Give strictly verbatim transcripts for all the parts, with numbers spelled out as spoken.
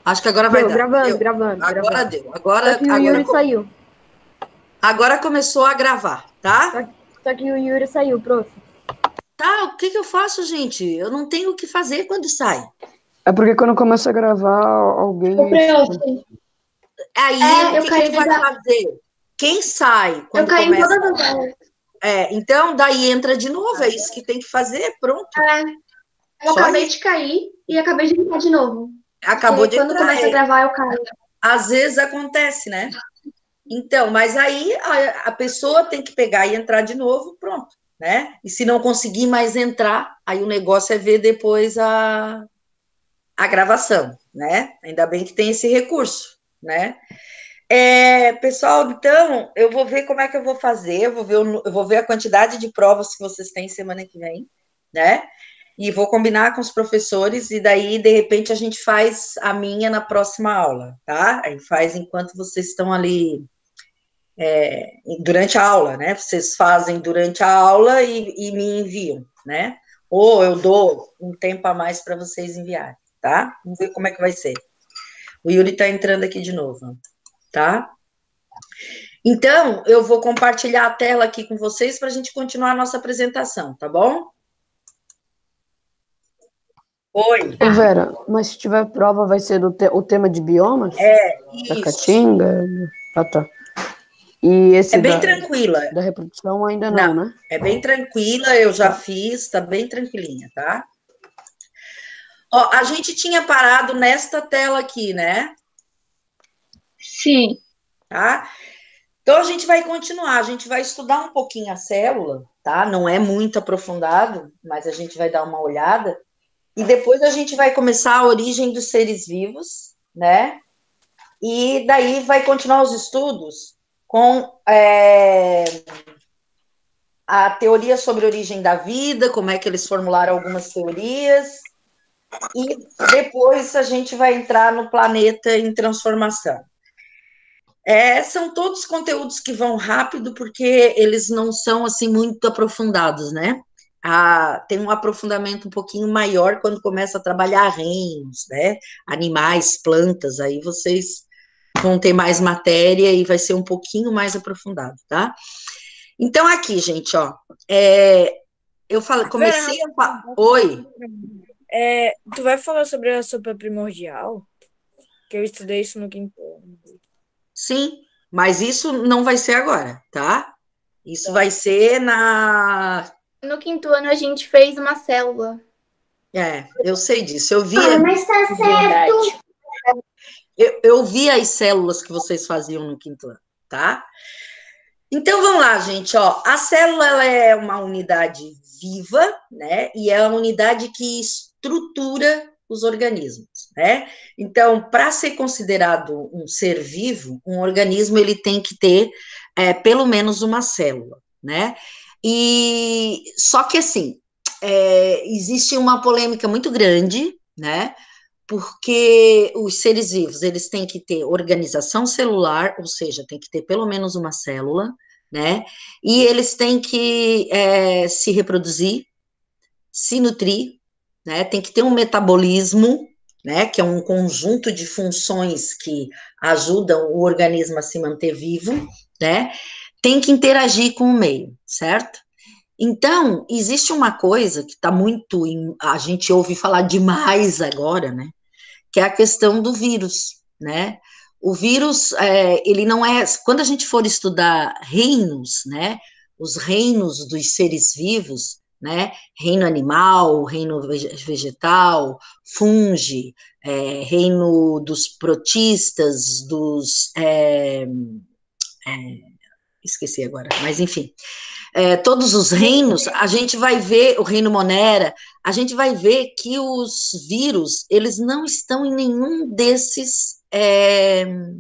Acho que agora vai Deu, dar. gravando, Deu. gravando, Agora gravando. deu. Agora, Só que o agora, Yuri saiu. agora começou a gravar, tá? Só, só que o Yuri saiu, prof. Tá, o que que eu faço, gente? Eu não tenho o que fazer quando sai. É porque quando começa a gravar, alguém... O prof. Aí, É, o eu que que caí ele vai da- fazer? Quem sai Eu quando caí em começa... todas as aulas. É, então, daí entra de novo, é isso que tem que fazer, pronto. É, eu Só acabei isso. de cair e acabei de entrar de novo. Acabou Porque de quando entrar. começa a é. gravar, eu caio. Às vezes acontece, né? Então, mas aí a, a pessoa tem que pegar e entrar de novo, pronto, né? E se não conseguir mais entrar, aí o negócio é ver depois a, a gravação, né? Ainda bem que tem esse recurso, né? É, pessoal, então, eu vou ver como é que eu vou fazer, eu vou ver, o- eu vou ver a quantidade de provas que vocês têm semana que vem, né? E vou combinar com os professores, e daí, de repente, a gente faz a minha na próxima aula, tá? Aí faz enquanto vocês estão ali, é, durante a aula, né? Vocês fazem durante a aula e, e me enviam, né? Ou eu dou um tempo a mais para vocês enviarem, tá? Vamos ver como é que vai ser. O Yuri está entrando aqui de novo, tá? Então, eu vou compartilhar a tela aqui com vocês para a gente continuar a nossa apresentação, tá bom? Oi. Ô, Vera, mas se tiver prova, vai ser do te- o tema de biomas? É, Da isso. Caatinga? Ah, tá. E esse É bem da, tranquila. da reprodução ainda Não, não, né? é bem tranquila, eu já Tá. fiz, tá bem tranquilinha, tá? Ó, a gente tinha parado nesta tela aqui, né? Sim. Tá? Então a gente vai continuar, a gente vai estudar um pouquinho a célula, tá? Não é muito aprofundado, mas a gente vai dar uma olhada. E depois a gente vai começar a origem dos seres vivos, né? E daí vai continuar os estudos com é, a teoria sobre a origem da vida, como é que eles formularam algumas teorias, e depois a gente vai entrar no planeta em transformação. É, são todos conteúdos que vão rápido, porque eles não são, assim, muito aprofundados, né? Ah, tem um aprofundamento um pouquinho maior quando começa a trabalhar reinos, né? Animais, plantas, aí vocês vão ter mais matéria e vai ser um pouquinho mais aprofundado, tá? Então, aqui, gente, ó, é, eu falei, comecei a falar... Oi? É, tu vai falar sobre a sopa primordial? Que eu estudei isso no quinto ano. Sim, mas isso não vai ser agora, tá? Isso vai ser na... No quinto ano, a gente fez uma célula. É, eu sei disso, eu vi... Ah, mas tá certo. Eu, eu vi as células que vocês faziam no quinto ano, tá? Então, vamos lá, gente, ó. A célula, ela é uma unidade viva, né? E é a unidade que estrutura os organismos, né? Então, para ser considerado um ser vivo, um organismo, ele tem que ter é, pelo menos uma célula, né? E só que, assim, é, existe uma polêmica muito grande, né? Porque os seres vivos, eles têm que ter organização celular, ou seja, tem que ter pelo menos uma célula, né? E eles têm que é, se reproduzir, se nutrir, né? Tem que ter um metabolismo, né? Que é um conjunto de funções que ajudam o organismo a se manter vivo, né? Tem que interagir com o meio, certo? Então, existe uma coisa que está muito, em, a gente ouve falar demais agora, né? Que é a questão do vírus, né? O vírus, é, ele não é... Quando a gente for estudar reinos, né? Os reinos dos seres vivos, né? Reino animal, reino vegetal, fungi, é, reino dos protistas, dos... É, é, esqueci agora, mas enfim. É, todos os reinos, a gente vai ver, o reino Monera, a gente vai ver que os vírus, eles não estão em nenhum desses, é,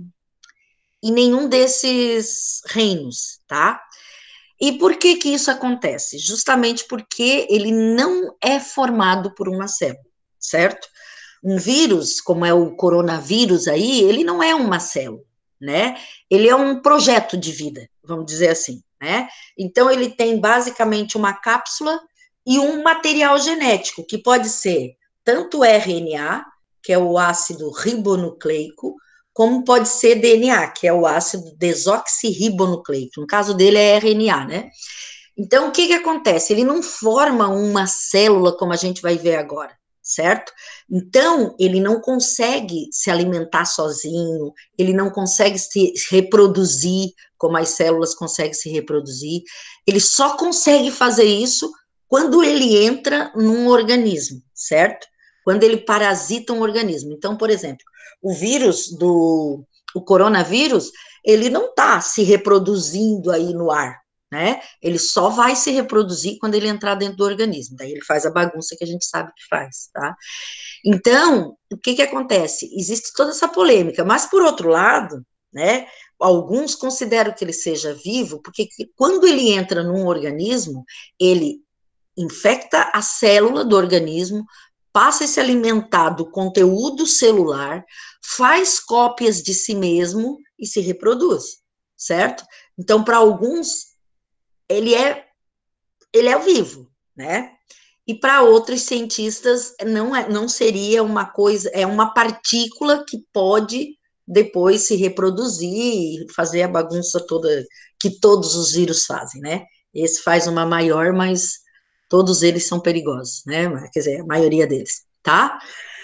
em nenhum desses reinos, tá? E por que que isso acontece? Justamente porque ele não é formado por uma célula, certo? Um vírus, como é o coronavírus aí, ele não é uma célula, né? Ele é um projeto de vida, vamos dizer assim, né? Então, ele tem basicamente uma cápsula e um material genético, que pode ser tanto R N A, que é o ácido ribonucleico, como pode ser D N A, que é o ácido desoxirribonucleico. No caso dele é R N A, né? Então, o que que acontece? Ele não forma uma célula como a gente vai ver agora, certo? Então, ele não consegue se alimentar sozinho, ele não consegue se reproduzir como as células conseguem se reproduzir, ele só consegue fazer isso quando ele entra num organismo, certo? Quando ele parasita um organismo. Então, por exemplo, o vírus do o coronavírus, ele não está se reproduzindo aí no ar, né? Ele só vai se reproduzir quando ele entrar dentro do organismo. Daí ele faz a bagunça que a gente sabe que faz, tá? Então, o que que acontece? Existe toda essa polêmica, mas por outro lado, né? Alguns consideram que ele seja vivo, porque quando ele entra num organismo, ele infecta a célula do organismo, passa a se alimentar do conteúdo celular, faz cópias de si mesmo e se reproduz, certo? Então, para alguns, ele é, ele é vivo, né? E para outros cientistas, não, é, não seria uma coisa, é uma partícula que pode depois se reproduzir e fazer a bagunça toda que todos os vírus fazem, né? Esse faz uma maior, mas todos eles são perigosos, né? Quer dizer, a maioria deles, tá?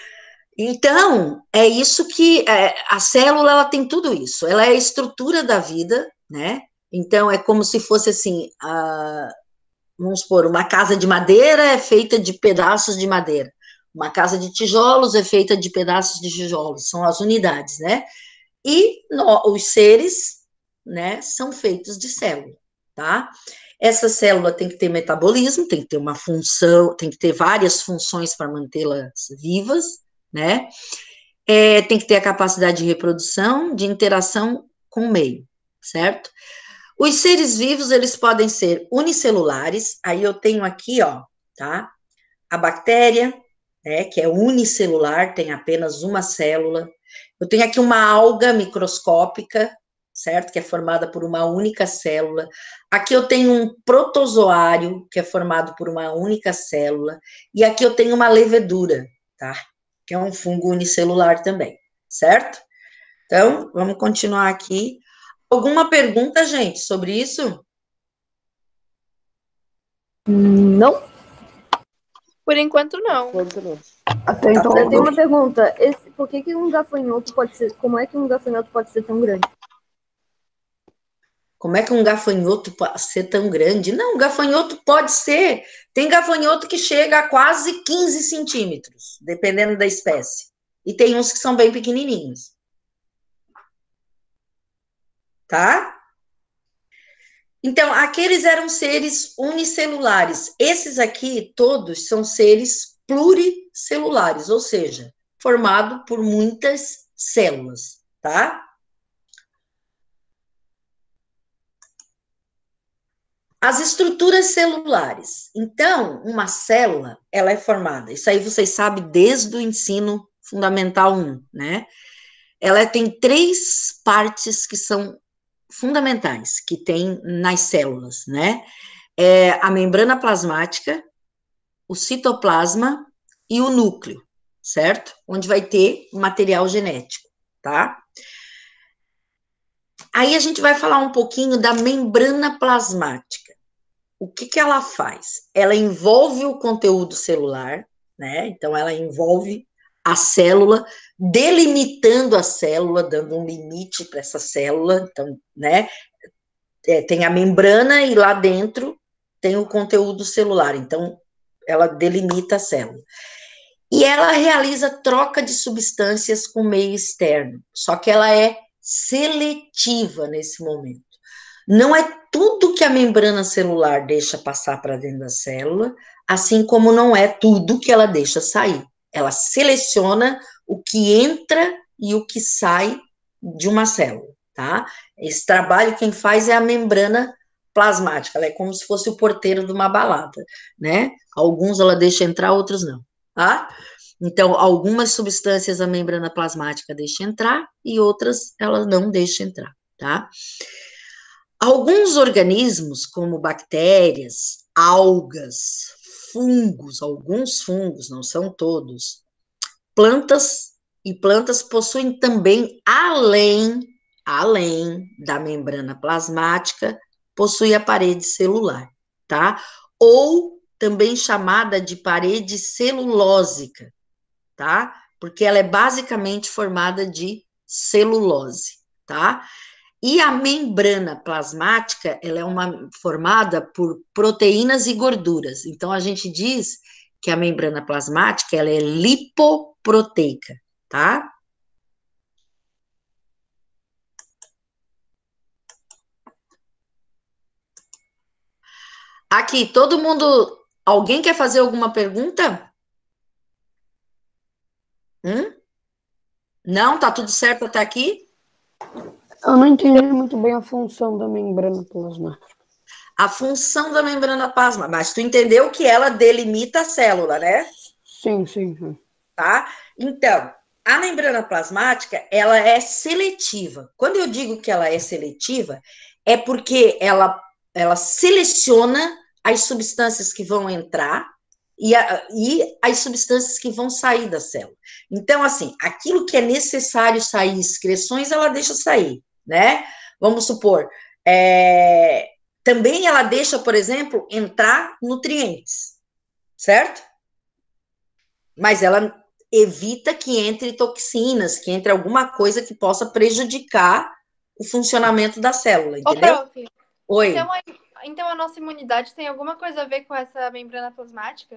Então, é isso que é, a célula, ela tem tudo isso, ela é a estrutura da vida, né? Então, é como se fosse assim, a, vamos supor, uma casa de madeira é feita de pedaços de madeira, uma casa de tijolos é feita de pedaços de tijolos, são as unidades, né? E no, os seres, né, são feitos de célula, tá? Essa célula tem que ter metabolismo, tem que ter uma função, tem que ter várias funções para mantê-las vivas, né? É, tem que ter a capacidade de reprodução, de interação com o meio, certo? Os seres vivos, eles podem ser unicelulares, aí eu tenho aqui, ó, tá? A bactéria, né, que é unicelular, tem apenas uma célula. Eu tenho aqui uma alga microscópica, certo? Que é formada por uma única célula. Aqui eu tenho um protozoário, que é formado por uma única célula. E aqui eu tenho uma levedura, tá? Que é um fungo unicelular também, certo? Então, vamos continuar aqui. Alguma pergunta, gente, sobre isso? Não? Por enquanto, não. Até então, Tá eu tenho bom. uma pergunta. Esse, por que, que um gafanhoto pode ser. Como é que um gafanhoto pode ser tão grande? Como é que um gafanhoto pode ser tão grande? Não, um gafanhoto pode ser. Tem gafanhoto que chega a quase quinze centímetros, dependendo da espécie. E tem uns que são bem pequenininhos. Tá? Então, aqueles eram seres unicelulares. Esses aqui, todos, são seres pluricelulares, ou seja, formado por muitas células, tá? As estruturas celulares. Então, uma célula, ela é formada, isso aí vocês sabem desde o ensino fundamental um, né? Ela tem três partes que são fundamentais, que tem nas células, né? É a membrana plasmática, o citoplasma e o núcleo, certo? Onde vai ter o material genético, tá? Aí a gente vai falar um pouquinho da membrana plasmática. O que que ela faz? Ela envolve o conteúdo celular, né? Então, ela envolve a célula, delimitando a célula, dando um limite para essa célula. Então, né? É, tem a membrana e lá dentro tem o conteúdo celular. Então, ela delimita a célula. E ela realiza troca de substâncias com o meio externo, só que ela é seletiva nesse momento. Não é tudo que a membrana celular deixa passar para dentro da célula, assim como não é tudo que ela deixa sair. Ela seleciona o que entra e o que sai de uma célula, tá? Esse trabalho quem faz é a membrana plasmática, ela é como se fosse o porteiro de uma balada, né? Alguns ela deixa entrar, outros não, tá? Então, algumas substâncias a membrana plasmática deixa entrar e outras ela não deixa entrar, tá? Alguns organismos, como bactérias, algas, fungos, alguns fungos, não são todos, plantas e plantas possuem também, além, além da membrana plasmática, possui a parede celular, tá? Ou também chamada de parede celulósica, tá? Porque ela é basicamente formada de celulose, tá? E a membrana plasmática, ela é uma formada por proteínas e gorduras. Então, a gente diz que a membrana plasmática, ela é lipoproteica, tá? Aqui, todo mundo... Alguém quer fazer alguma pergunta? Hum? Não? Tá tudo certo até aqui? Eu não entendi muito bem a função da membrana plasmática. A função da membrana plasmática, mas tu entendeu que ela delimita a célula, né? Sim, sim, sim. Tá? Então, a membrana plasmática, ela é seletiva. Quando eu digo que ela é seletiva, é porque ela, ela seleciona as substâncias que vão entrar e, a, e as substâncias que vão sair da célula. Então, assim, aquilo que é necessário sair, excreções, ela deixa sair, né? Vamos supor, é, também ela deixa, por exemplo, entrar nutrientes, certo? Mas ela evita que entre toxinas, que entre alguma coisa que possa prejudicar o funcionamento da célula, Ô, entendeu? prof, Oi. então a, então a nossa imunidade tem alguma coisa a ver com essa membrana plasmática?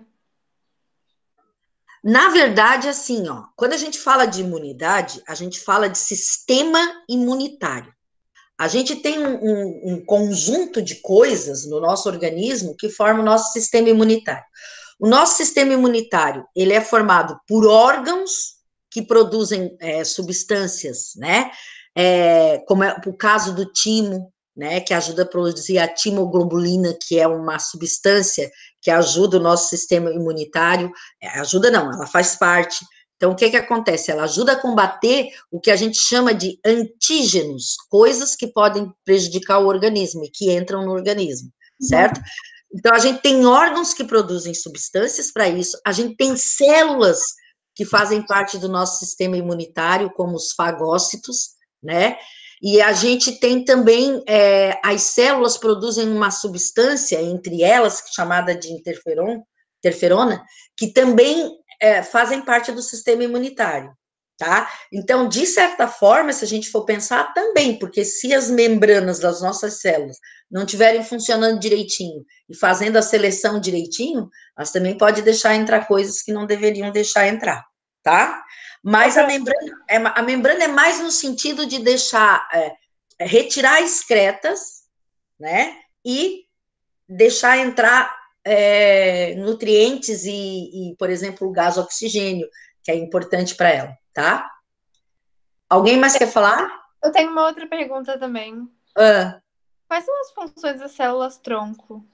Na verdade, assim, ó, quando a gente fala de imunidade, a gente fala de sistema imunitário. A gente tem um, um, um conjunto de coisas no nosso organismo que forma o nosso sistema imunitário. O nosso sistema imunitário, ele é formado por órgãos que produzem é, substâncias, né? É, como é o caso do timo, né? Que ajuda a produzir a timoglobulina, que é uma substância que ajuda o nosso sistema imunitário. É, ajuda não, ela faz parte. Então, o que que acontece? Ela ajuda a combater o que a gente chama de antígenos, coisas que podem prejudicar o organismo e que entram no organismo, certo? Então, a gente tem órgãos que produzem substâncias para isso, a gente tem células que fazem parte do nosso sistema imunitário, como os fagócitos, né? E a gente tem também, é, as células produzem uma substância, entre elas, chamada de interferon, interferona, que também é, fazem parte do sistema imunitário, tá? Então, de certa forma, se a gente for pensar, também, porque se as membranas das nossas células não estiverem funcionando direitinho e fazendo a seleção direitinho, elas também podem deixar entrar coisas que não deveriam deixar entrar, tá? Mas a membrana, é, a membrana é mais no sentido de deixar, é, retirar excretas, né, e deixar entrar é, nutrientes e, e, por exemplo, o gás oxigênio, que é importante para ela, tá? Alguém mais quer falar? Eu tenho uma outra pergunta também. Ah. Quais são as funções das células tronco?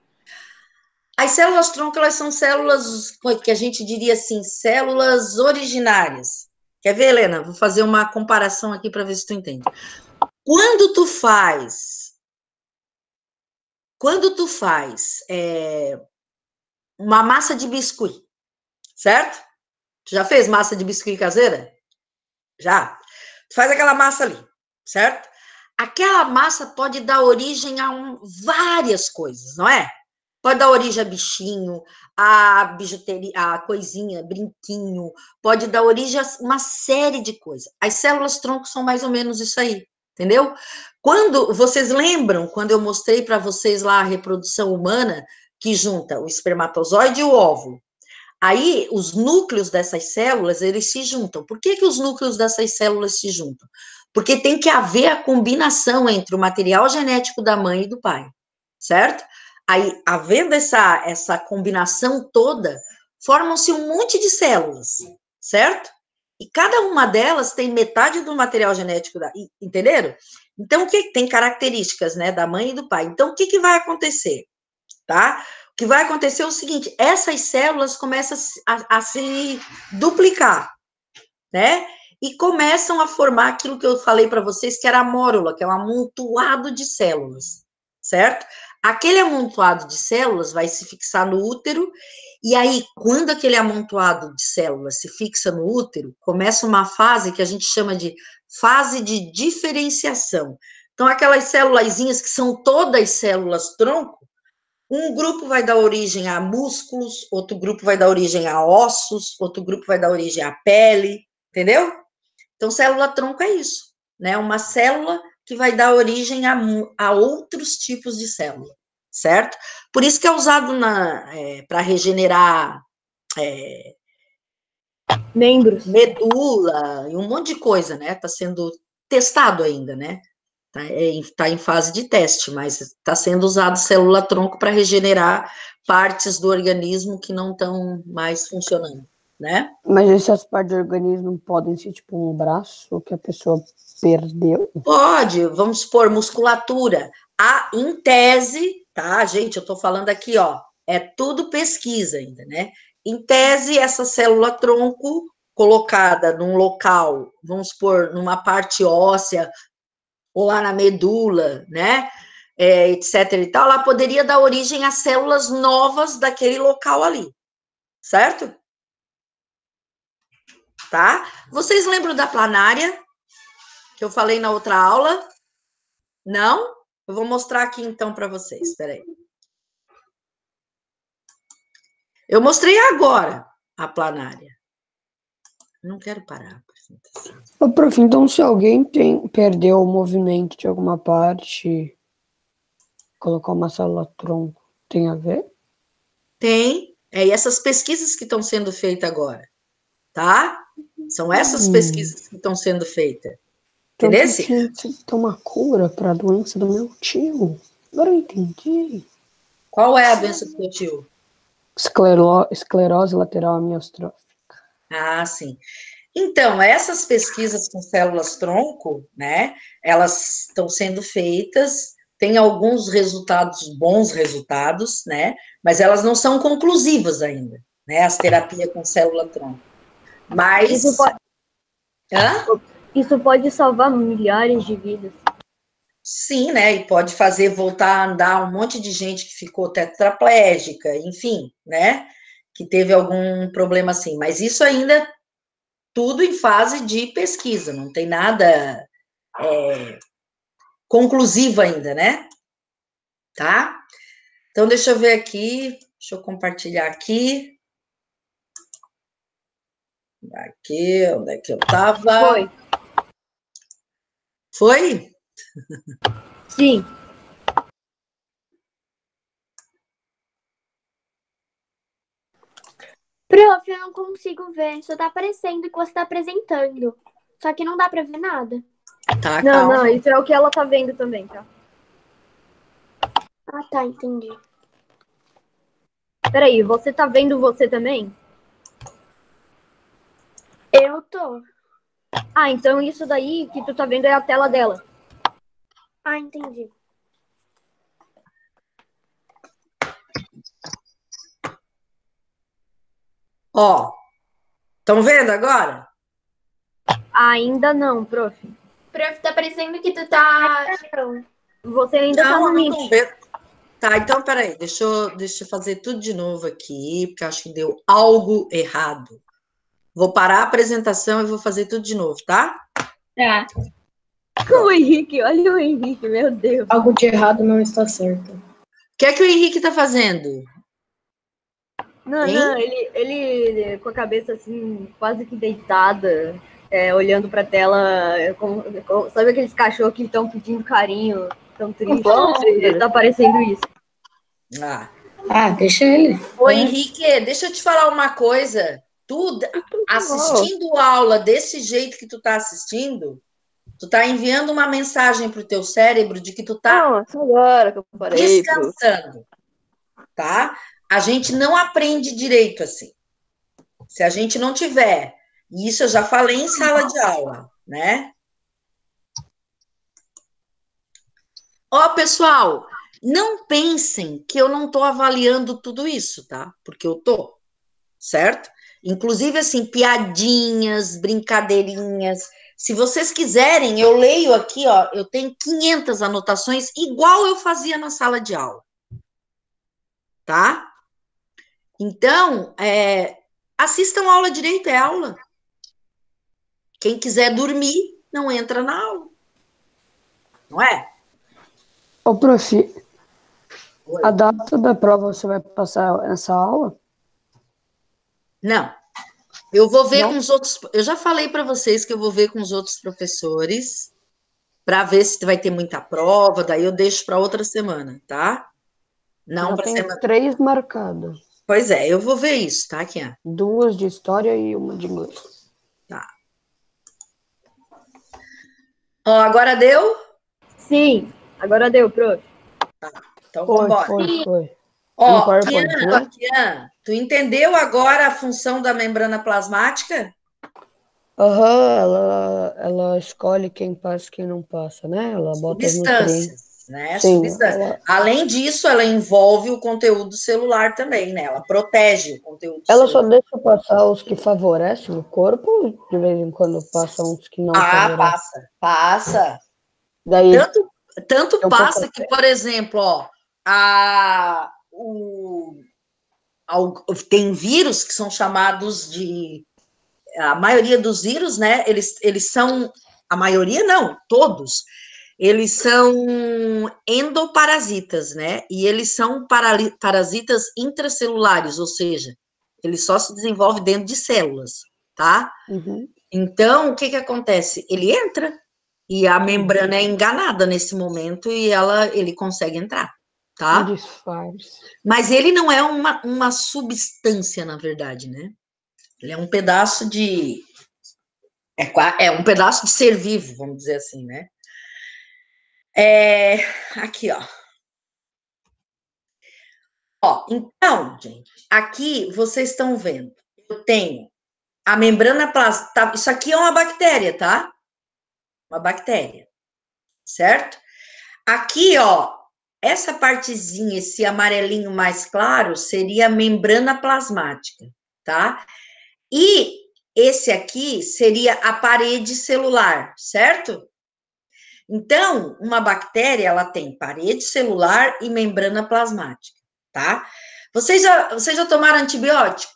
As células tronco, elas são células que a gente diria assim, células originárias. Quer ver, Helena? Vou fazer uma comparação aqui para ver se tu entende. Quando tu faz, quando tu faz é, uma massa de biscuit, certo? Tu já fez massa de biscuit caseira? Já? Tu faz aquela massa ali, certo? Aquela massa pode dar origem a um, várias coisas, não é? Pode dar origem a bichinho, a bijuteria, a coisinha, brinquinho, pode dar origem a uma série de coisas. As células tronco são mais ou menos isso aí, entendeu? Quando, vocês lembram, quando eu mostrei para vocês lá a reprodução humana, que junta o espermatozoide e o óvulo, aí os núcleos dessas células, eles se juntam. Por que que os núcleos dessas células se juntam? Porque tem que haver a combinação entre o material genético da mãe e do pai, certo? Aí, havendo essa, essa combinação toda, formam-se um monte de células, certo? E cada uma delas tem metade do material genético, da, entenderam? Então, o que tem características, né, da mãe e do pai. Então, o que, que vai acontecer, tá? O que vai acontecer é o seguinte, essas células começam a, a se duplicar, né? E começam a formar aquilo que eu falei para vocês, que era a mórula, que é um amontoado de células, certo? Aquele amontoado de células vai se fixar no útero E aí, quando aquele amontoado de células se fixa no útero, começa uma fase que a gente chama de fase de diferenciação. Então, aquelas célulazinhas que são todas células tronco, um grupo vai dar origem a músculos, outro grupo vai dar origem a ossos, outro grupo vai dar origem à pele, entendeu? Então, célula tronco é isso, né? Uma célula que vai dar origem a, a outros tipos de célula, certo? Por isso que é usado é, para regenerar é, membros, medula e um monte de coisa, né? Está sendo testado ainda, né? Está é, tá em fase de teste, mas está sendo usado célula tronco para regenerar partes do organismo que não estão mais funcionando, né? Mas essas partes do organismo podem ser tipo um braço que a pessoa perdeu? Pode, vamos supor, musculatura. Ah, em tese, tá, gente, eu estou falando aqui, ó, é tudo pesquisa ainda, né? Em tese, essa célula tronco colocada num local, vamos supor, numa parte óssea, ou lá na medula, né, é, etc e tal, ela poderia dar origem a células novas daquele local ali, certo? Tá? Vocês lembram da planária que eu falei na outra aula? Não? Eu vou mostrar aqui então para vocês, peraí. Eu mostrei agora a planária. Não quero parar a apresentação. Ô, prof, então se alguém tem, perdeu o movimento de alguma parte, colocar uma célula tronco, tem a ver? Tem. É, e essas pesquisas que estão sendo feitas agora, tá? São essas hum. pesquisas que estão sendo feitas. Então, entendeu? Tinha que ter uma cura para a doença do meu tio. Agora eu entendi. Qual é a doença do teu tio? Esclero... Esclerose lateral amiostrófica. Ah, sim. Então, essas pesquisas com células tronco, né, elas estão sendo feitas, tem alguns resultados, bons resultados, né, mas elas não são conclusivas ainda, né, as terapias com célula tronco. Mas... Isso pode, Hã? Isso pode salvar milhares de vidas. Sim, né, e pode fazer voltar a andar um monte de gente que ficou tetraplégica, enfim, né, que teve algum problema assim, mas isso ainda tudo em fase de pesquisa, não tem nada é, conclusivo ainda, né? Tá? Então, deixa eu ver aqui, deixa eu compartilhar aqui. Aqui, onde é que eu tava? Foi. Foi? Sim. Prof, eu não consigo ver, só tá aparecendo que você tá apresentando. Só que não dá pra ver nada. Tá, não, calma. não, isso é o que ela tá vendo também, tá? Ah, tá, entendi. Peraí, você tá vendo você também? Eu tô. Ah, então isso daí que tu tá vendo é a tela dela. Ah, entendi. Ó, estão vendo agora? Ainda não, prof. Prof, tá parecendo que tu tá... Você ainda não, tá no não Meet. vendo. Tá, então, peraí, deixa eu, deixa eu fazer tudo de novo aqui, porque acho que deu algo errado. Vou parar a apresentação e vou fazer tudo de novo, tá? Tá. O Henrique, olha o Henrique, meu Deus. Algo de errado não está certo. O que é que o Henrique tá fazendo? Não, hein? não, ele, ele com a cabeça assim, quase que deitada, é, olhando pra tela, como, como- sabe aqueles cachorros que estão pedindo carinho, tão tristes? Ele tá parecendo isso. Ah. Ah, deixa ele. Ô, Henrique, deixa eu te falar uma coisa. Tu, assistindo aula desse jeito que tu tá assistindo, tu tá enviando uma mensagem pro teu cérebro de que tu tá Não, só agora que eu parei, pro... descansando, tá? A gente não aprende direito assim. Se a gente não tiver, e isso eu já falei em sala de aula, né? Ó, pessoal, não pensem que eu não estou avaliando tudo isso, tá? Porque eu tô, certo? Inclusive, assim, piadinhas, brincadeirinhas. Se vocês quiserem, eu leio aqui, ó, eu tenho quinhentas anotações, igual eu fazia na sala de aula, tá? Então, é, assistam a aula direito, é aula. Quem quiser dormir, não entra na aula. Não é? Ô, prof, Oi. a data da prova você vai passar essa aula? Não. Eu vou ver Não? com os outros. Eu já falei para vocês que eu vou ver com os outros professores para ver se vai ter muita prova, daí eu deixo para outra semana, tá? Não Já para tem semana. três marcadas. Pois é, eu vou ver isso, tá, Kian? Duas de história e uma de inglês. Tá. Ó, agora deu? Sim, agora deu, prof. Então Foi, vamos embora. foi, foi. Ó, Um PowerPoint, Kian, né? Kian, tu entendeu agora a função da membrana plasmática? Aham, ela, ela escolhe quem passa e quem não passa, né? Ela bota os nutrientes. Substâncias, né? Sim, Substâncias. ela, Além disso, ela envolve o conteúdo celular também, né? Ela protege o conteúdo ela só celular. deixa passar os que favorecem o corpo, ou de vez em quando passa uns que não Ah, favorecem. passa, passa. Daí, Tanto, tanto eu passa pouco- que, por exemplo, ó, a, o, ao- tem vírus que são chamados de. A maioria dos vírus, né? Eles, eles são. A maioria não, todos. Eles são endoparasitas, né? E eles são parali- parasitas intracelulares, ou seja, eles só se desenvolvem dentro de células, tá? Uhum. Então, o que que acontece? Ele entra e a membrana é enganada nesse momento e ela, ele consegue entrar, Um tá? disfarce. Mas ele não é uma, uma substância, na verdade, né? Ele é um pedaço de... É, qua- é um pedaço de ser vivo, vamos dizer assim, né? É, aqui, ó. Ó, então, gente, aqui vocês estão vendo, eu tenho a membrana plasmática, isso aqui é uma bactéria, tá? Uma bactéria, certo? Aqui, ó, essa partezinha, esse amarelinho mais claro, seria a membrana plasmática, tá? E esse aqui seria a parede celular, certo? Então, uma bactéria, ela tem parede celular e membrana plasmática, tá? Vocês já, vocês já tomaram antibiótico?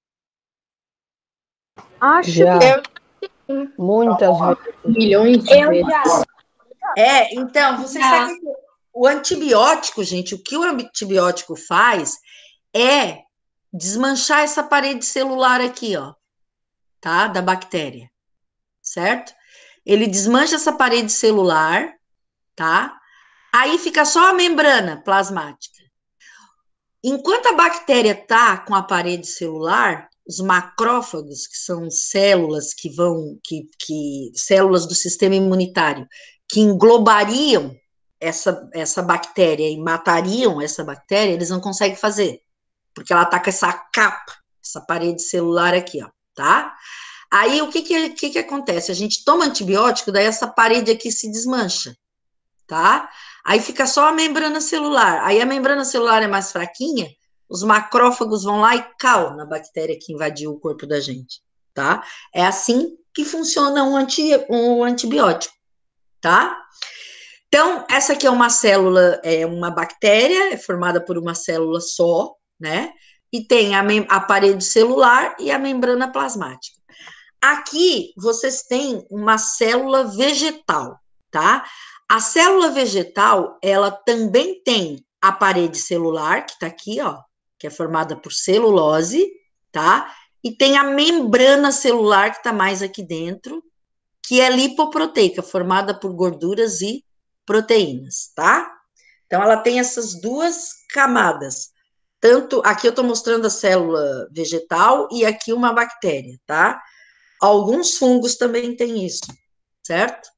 Acho Já. que Muitas vezes. Milhões de Eu vezes. já. É, então, vocês Já. sabem que o antibiótico, gente, o que o antibiótico faz é desmanchar essa parede celular aqui, ó, tá? Da bactéria, certo? Ele desmancha essa parede celular, tá? Aí fica só a membrana plasmática. Enquanto a bactéria tá com a parede celular, os macrófagos, que são células que vão, que, que células do sistema imunitário, que englobariam essa, essa bactéria e matariam essa bactéria, eles não conseguem fazer, porque ela tá com essa capa, essa parede celular aqui, ó, tá? Aí, o que que, que que acontece? A gente toma antibiótico, daí essa parede aqui se desmancha, tá? Aí fica só a membrana celular. Aí a membrana celular é mais fraquinha, os macrófagos vão lá e calam na bactéria que invadiu o corpo da gente, tá? É assim que funciona um, anti, um antibiótico, tá? Então, essa aqui é uma célula, é uma bactéria, é formada por uma célula só, né? E tem a, a parede celular e a membrana plasmática. Aqui, vocês têm uma célula vegetal, tá? A célula vegetal, ela também tem a parede celular, que tá aqui, ó, que é formada por celulose, tá? E tem a membrana celular, que tá mais aqui dentro, que é lipoproteica, formada por gorduras e proteínas, tá? Então, ela tem essas duas camadas. Tanto, aqui eu tô mostrando a célula vegetal e aqui uma bactéria, tá? Alguns fungos também têm isso, certo?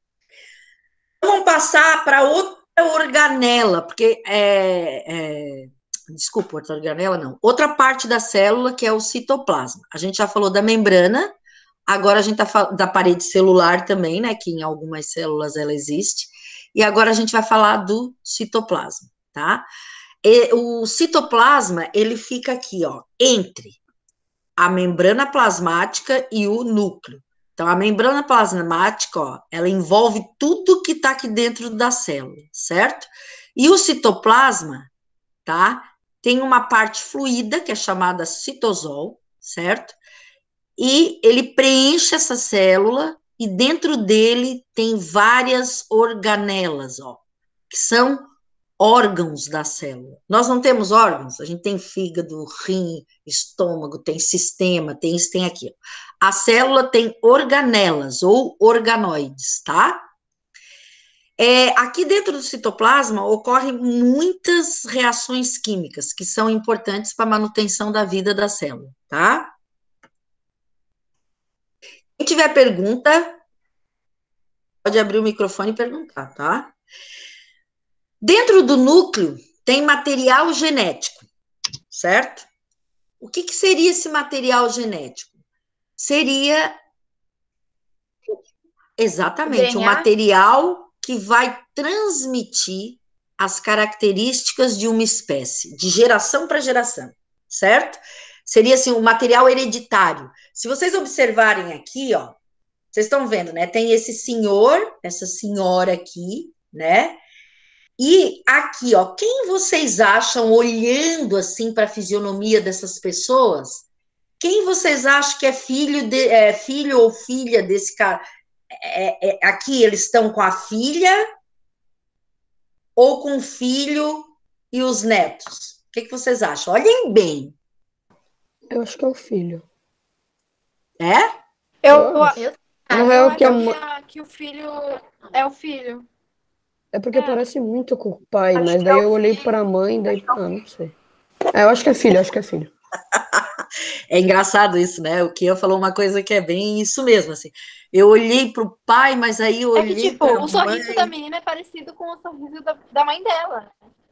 Vamos passar para outra organela, porque é, é, desculpa, outra organela não. Outra parte da célula que é o citoplasma. A gente já falou da membrana, agora a gente tá falando da parede celular também, né? Que em algumas células ela existe. E agora a gente vai falar do citoplasma, tá? E o citoplasma, ele fica aqui, ó, entre a membrana plasmática e o núcleo. Então, a membrana plasmática, ó, ela envolve tudo que está aqui dentro da célula, certo? E o citoplasma, tá? tem uma parte fluida, que é chamada citosol, certo? E ele preenche essa célula, e dentro dele tem várias organelas, ó, que são órgãos da célula. Nós não temos órgãos, a gente tem fígado, rim, estômago, tem sistema, tem isso, tem aquilo. A célula tem organelas ou organoides, tá? É, aqui dentro do citoplasma ocorrem muitas reações químicas que são importantes para a manutenção da vida da célula, tá? Quem tiver pergunta, pode abrir o microfone e perguntar, tá? Dentro do núcleo tem material genético, certo? O que, que seria esse material genético? Seria exatamente o material que vai transmitir as características de uma espécie, de geração para geração, certo? Seria assim, o material hereditário. Se vocês observarem aqui, ó, vocês estão vendo, né? Tem esse senhor, essa senhora aqui, né? E aqui, ó, quem vocês acham, olhando assim para a fisionomia dessas pessoas, quem vocês acham que é filho, de, é, filho ou filha desse cara? É, é, aqui eles estão com a filha ou com o filho e os netos? O que, que vocês acham? Olhem bem. Eu acho que é o filho. É? Eu, Eu eu, acho. ah, Na eu real, acho que é que, uma- a- que o filho é o filho. É porque É. parece muito com o pai, Acho mas que daí é o eu olhei filho. pra mãe, daí, ah, não sei. É, eu acho que é filho, eu acho que é filho. É engraçado isso, né? O Kia falou uma coisa que é bem isso mesmo, assim. Eu olhei pro pai, mas aí eu É que, olhei tipo, pra o sorriso mãe. da menina é parecido com o sorriso da, da mãe dela.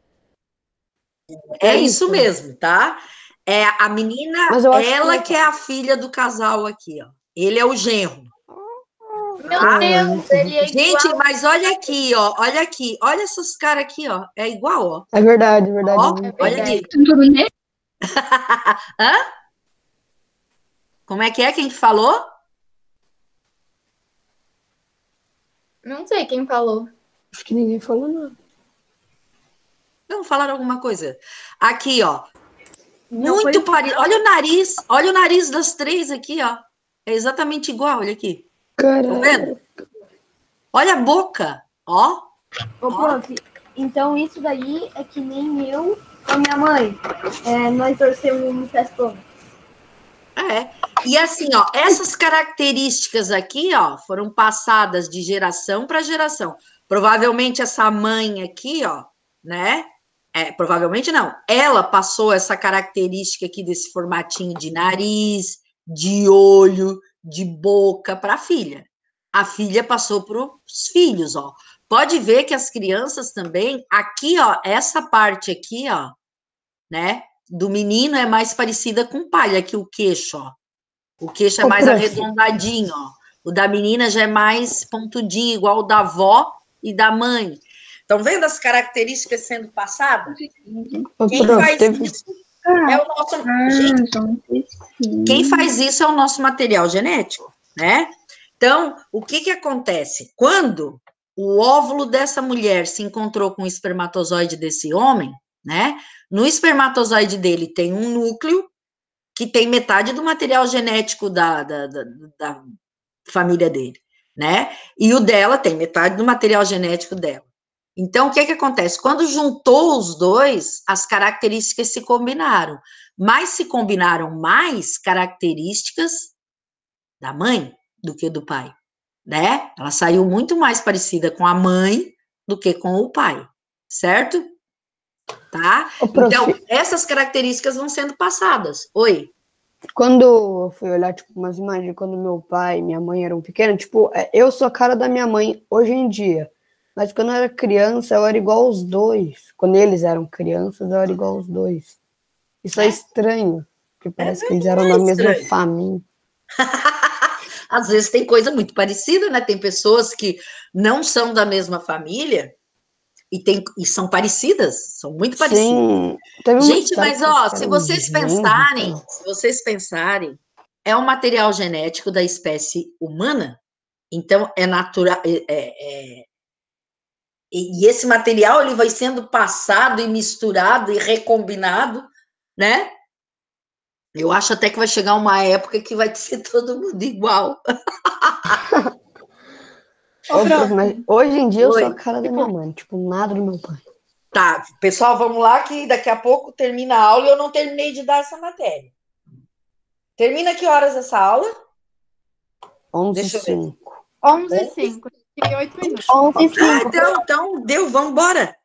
É É, isso então. mesmo, tá? É a menina, Mas eu acho ela que que é a filha do casal aqui, ó. Ele é o genro. Meu Ah, Deus, é. ele é Gente, igual. mas olha aqui, ó. Olha aqui. Olha esses caras aqui, ó. É igual, ó. É verdade, é verdade. Ó, é muito olha bom. aqui. Hã? Como é que é? Quem que falou? Não sei quem falou. Acho que ninguém falou nada. Não, falaram alguma coisa. Aqui, ó. Não, foi Muito o- parecido. Olha o nariz. Olha o nariz das três aqui, ó. É exatamente igual, olha aqui. Tá Caralho. vendo? Olha a boca, ó. Ô, prof, então isso daí é que nem eu com a minha mãe. É, nós torcemos no festão. É. E assim, ó, essas características aqui, ó, foram passadas de geração para geração. Provavelmente essa mãe aqui, ó, né? É, provavelmente não. Ela passou essa característica aqui desse formatinho de nariz, de olho, de boca para a filha. A filha passou para os filhos, ó. Pode ver que as crianças também, aqui, ó, essa parte aqui, ó, né? Do menino é mais parecida com o pai, aqui o queixo, ó. O queixo é Ô, mais prof. arredondadinho, ó. O da menina já é mais pontudinho, igual o da avó e da mãe. Estão vendo as características sendo passadas? Ô, Quem prof, faz teve- isso é o nosso... Gente, quem faz isso é o nosso material genético, né? Então, o que que acontece? Quando o óvulo dessa mulher se encontrou com o espermatozoide desse homem, né? No espermatozoide dele tem um núcleo que tem metade do material genético da, da, da, da família dele, né? E o dela tem metade do material genético dela. Então, o que que acontece? Quando juntou os dois, as características se combinaram, mas se combinaram mais características da mãe do que do pai, né? Ela saiu muito mais parecida com a mãe do que com o pai, certo? Tá? Ô, prof, Então, essas características vão sendo passadas. Oi? quando eu fui olhar, tipo, umas imagens de quando meu pai e minha mãe eram pequenos, tipo, é, eu sou a cara da minha mãe hoje em dia. Mas quando eu era criança, eu era igual aos dois. Quando eles eram crianças, eu era igual aos dois. Isso é, É? estranho, porque parece É, que eles eram é da mesma estranho. família. Às vezes tem coisa muito parecida, né? Tem pessoas que não são da mesma família e, tem, e são parecidas, são muito parecidas. Sim, teve uma Gente, história mas que ó, que se era um vocês genro, pensarem, então. se vocês pensarem, é um material genético da espécie humana, então é natural, é, é, e, e esse material ele vai sendo passado e misturado e recombinado, né? Eu acho até que vai chegar uma época que vai ser todo mundo igual. Ô, prof, mas hoje em dia eu Oi. sou a cara da minha mãe, tipo, nada do meu pai. Tá, pessoal, vamos lá que daqui a pouco termina a aula e eu não terminei de dar essa matéria. Termina que horas essa aula? onze Deixa e eu ver. cinco. onze e cinco. Tem oito minutos. onze e Ah, cinco. então, então deu, vamos embora.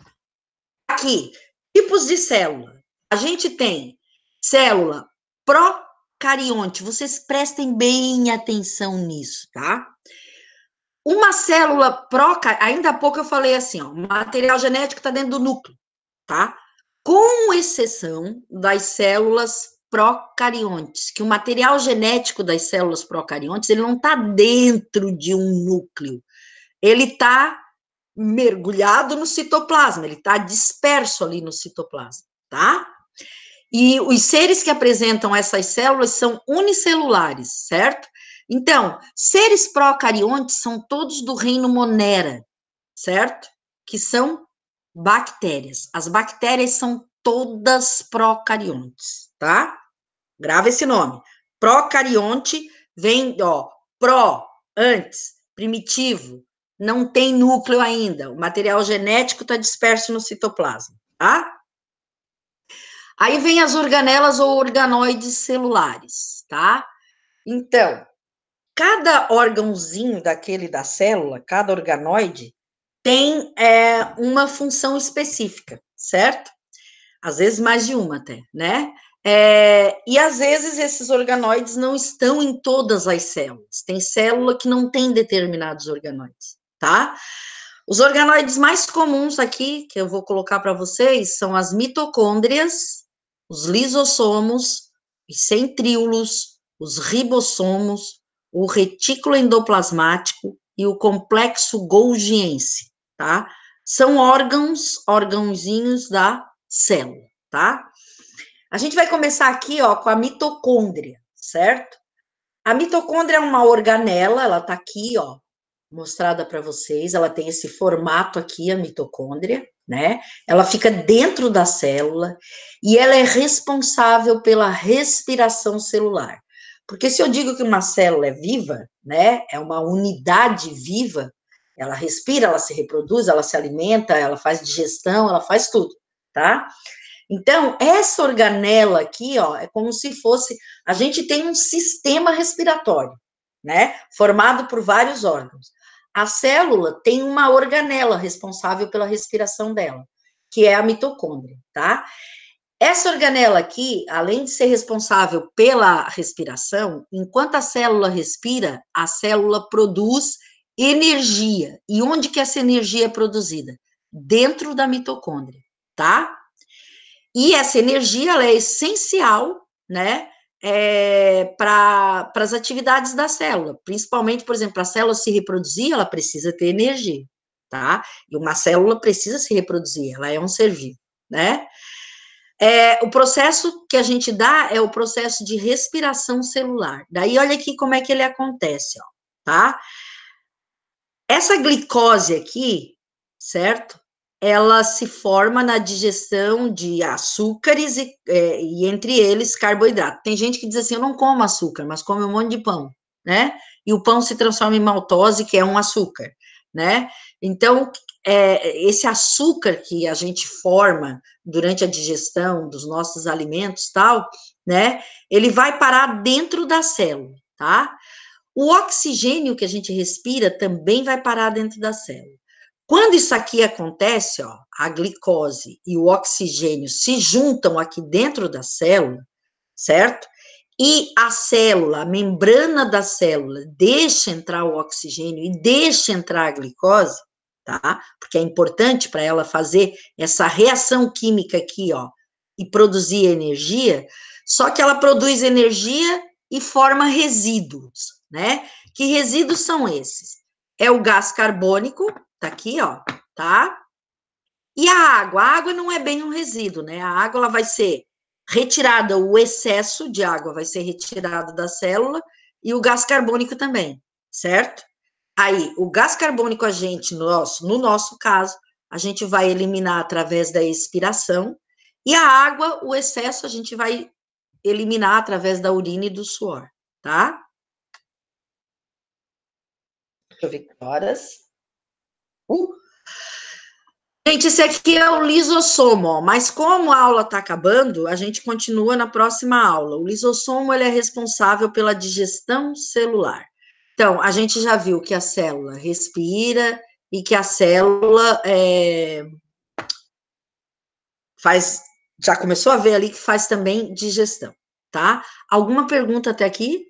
Aqui, tipos de célula. A gente tem célula procarionte. Vocês prestem bem atenção nisso, tá? Uma célula procarionte, ainda há pouco eu falei assim, ó, o material genético está dentro do núcleo, tá? Com exceção das células procariontes, que o material genético das células procariontes, ele não está dentro de um núcleo, ele está mergulhado no citoplasma, ele está disperso ali no citoplasma, tá? E os seres que apresentam essas células são unicelulares, certo? Então, seres procariontes são todos do reino Monera, certo? Que são bactérias. As bactérias são todas procariontes, tá? Grava esse nome. Procarionte vem, ó, pró, antes, primitivo, não tem núcleo ainda. O material genético está disperso no citoplasma, tá? Aí vem as organelas ou organoides celulares, tá? Então, cada órgãozinho daquele da célula, cada organoide, tem é, uma função específica, certo? Às vezes mais de uma até, né? É, e às vezes esses organoides não estão em todas as células. Tem célula que não tem determinados organoides, tá? Os organoides mais comuns aqui, que eu vou colocar para vocês, são as mitocôndrias, os lisossomos, os centríolos, os ribossomos, o retículo endoplasmático e o complexo golgiense, tá? São órgãos, órgãozinhos da célula, tá? A gente vai começar aqui, ó, com a mitocôndria, certo? A mitocôndria é uma organela, ela tá aqui, ó, mostrada para vocês, ela tem esse formato aqui, a mitocôndria, né? Ela fica dentro da célula e ela é responsável pela respiração celular. Porque se eu digo que uma célula é viva, né? É uma unidade viva, ela respira, ela se reproduz, ela se alimenta, ela faz digestão, ela faz tudo, tá? Então, essa organela aqui, ó, é como se fosse, a gente tem um sistema respiratório, né? Formado por vários órgãos. A célula tem uma organela responsável pela respiração dela, que é a mitocôndria, tá? Essa organela aqui, além de ser responsável pela respiração, enquanto a célula respira, a célula produz energia. E onde que essa energia é produzida? Dentro da mitocôndria, tá? E essa energia, ela é essencial, né, é, para as atividades da célula, principalmente, por exemplo, para a célula se reproduzir, ela precisa ter energia, tá? E uma célula precisa se reproduzir, ela é um ser vivo, né? É, o processo que a gente dá é o processo de respiração celular. Daí, olha aqui como é que ele acontece, ó, tá? Essa glicose aqui, certo? Ela se forma na digestão de açúcares e, é, e entre eles, carboidrato. Tem gente que diz assim, eu não como açúcar, mas come um monte de pão, né? E o pão se transforma em maltose, que é um açúcar, né? Então, é, esse açúcar que a gente forma durante a digestão dos nossos alimentos, tal, né? Ele vai parar dentro da célula, tá? O oxigênio que a gente respira também vai parar dentro da célula. Quando isso aqui acontece, ó, a glicose e o oxigênio se juntam aqui dentro da célula, certo? E a célula, a membrana da célula, deixa entrar o oxigênio e deixa entrar a glicose, tá? Porque é importante para ela fazer essa reação química aqui, ó, e produzir energia, só que ela produz energia e forma resíduos, né? Que resíduos são esses? É o gás carbônico, tá aqui, ó, tá? E a água? A água não é bem um resíduo, né? A água, ela vai ser retirada, o excesso de água vai ser retirado da célula e o gás carbônico também, certo? Aí, o gás carbônico, a gente, no nosso, no nosso caso, a gente vai eliminar através da expiração, e a água, o excesso, a gente vai eliminar através da urina e do suor, tá? Deixa eu ver que horas. Uh. Gente, esse aqui é o lisossomo, ó, mas como a aula está acabando, a gente continua na próxima aula. O lisossomo, ele é responsável pela digestão celular. Então, a gente já viu que a célula respira e que a célula é, faz, já começou a ver ali que faz também digestão, tá? Alguma pergunta até aqui?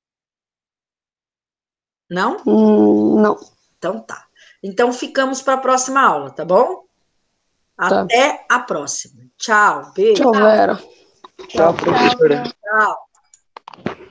Não? Hum, não. Então tá. Então ficamos para a próxima aula, tá bom? Tá. Até a próxima. Tchau, beijo. Tchau, Vera. Tchau, professora. Tchau.